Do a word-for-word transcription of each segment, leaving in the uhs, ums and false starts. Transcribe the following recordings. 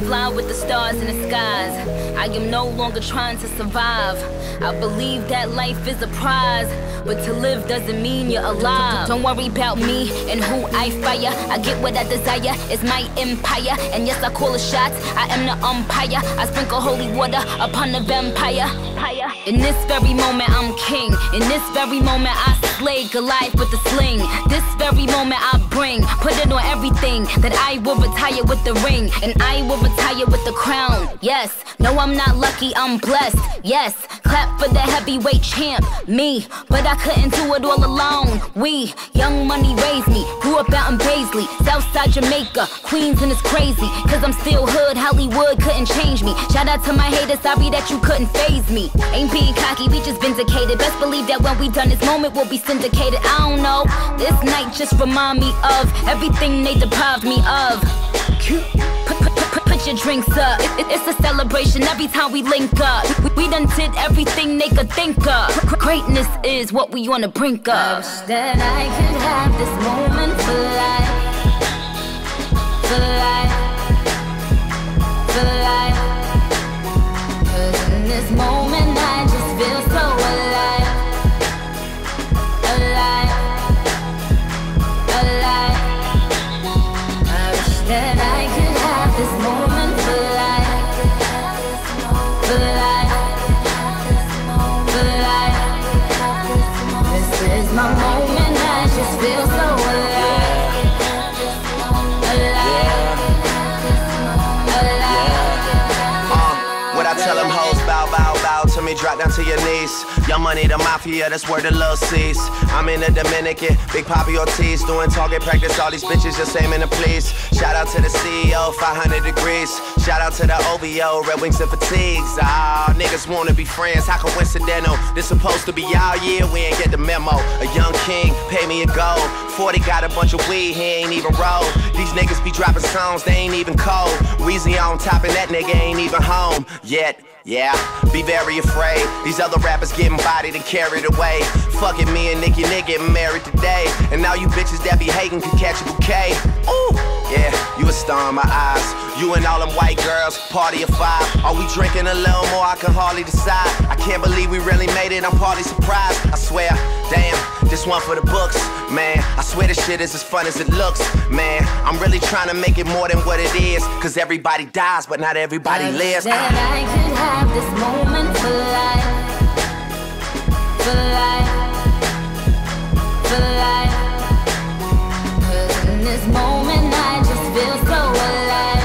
fly with the stars in the skies. I am no longer trying to survive. I believe that life is a prize, but to live doesn't mean you're alive. Don't worry about me and who I fire. I get what I desire, it's my empire. And yes, I call the shots, I am the umpire. I sprinkle holy water upon the vampire. In this very moment I'm king. In this very moment I slay Goliath with the sling. This very moment I bring, put it on everything, that I will retire with the ring, and I will retire with the crown. Yes, no I'm not lucky, I'm blessed. Yes, clap for the heavyweight champ, me. But I couldn't do it all alone. We, Young Money raised me, grew up out in Paisley, Southside Jamaica, Queens, and it's crazy, cause I'm still hood, Hollywood couldn't change me. Shout out to my haters, sorry that you couldn't faze me. Ain't being cocky, we just vindicated. Best believe that when we done this moment we'll be syndicated. I don't know, this night just remind me of everything they deprived me of. Put, put, put, put your drinks up, it, it, it's a celebration every time we link up. We, we done did everything they could think of. Greatness is what we on the brink of. I wish that I could have this moment for life, for life, for life. Cause in this moment I just feel so alive, alive, alive. I wish that I could have this moment for life, for life, for life. This is my moment, I just feel so alive, alive, alive. Uh, what I tell them hoes, bow, bow, bow to me, drop down to your knees. Young Money, the mafia, that's where the love sees. I'm in the Dominican, Big Papi Ortiz, doing target practice, all these bitches just aiming to please. Shout out to the C E O, five hundred degrees. Shout out to the O V O, Red Wings and Fatigues. Ah, niggas wanna be friends, how coincidental? This supposed to be our year, we ain't get the memo. A young king, pay me a gold. forty got a bunch of weed, he ain't even roll. These niggas be dropping songs, they ain't even cold. Weezy on top and that nigga ain't even home yet. Yeah, be very afraid. These other rappers getting bodied and carried away. Fuck it, me and Nicki Nick getting married today. And now you bitches that be hating can catch a bouquet. Ooh, yeah, you a star in my eyes. You and all them white girls, party of five. Are we drinking a little more? I can hardly decide. I can't believe we really made it, I'm partly surprised. I swear, damn, this one for the books. Man, I swear this shit is as fun as it looks. Man, I'm really trying to make it more than what it is. Cause everybody dies, but not everybody I lives. That I could have this moment for life, for life, for life. Cause in this moment I just feel so alive,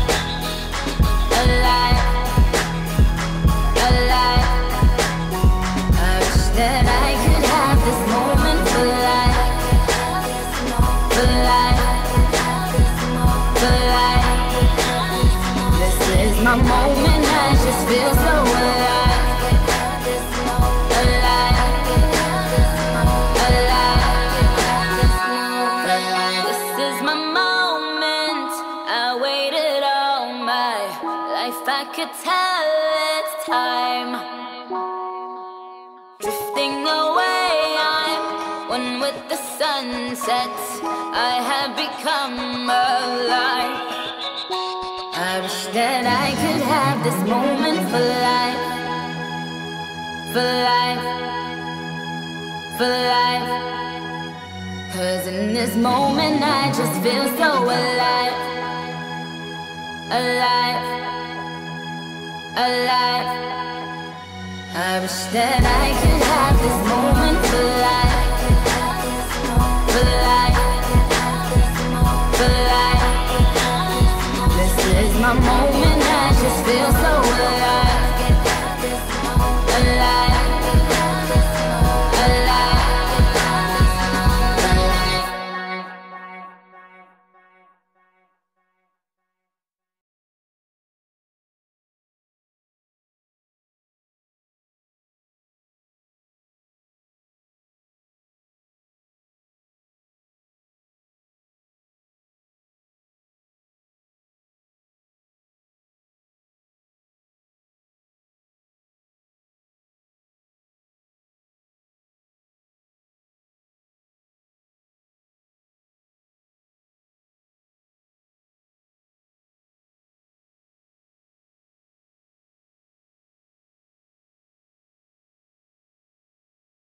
alive, alive. I wish that I could have this moment for life, for life, for life. This is my moment, I just feel so alive, alive, alive. This is my moment, I waited all my life, I could tell it's time. Drifting away, I'm one with the sunset, I have become alive. I wish that I could have this moment for life, for life, for life. Cause in this moment I just feel so alive, alive, alive. I wish that I could have this moment for life, for life, for life. This is my moment, I just feel so alive.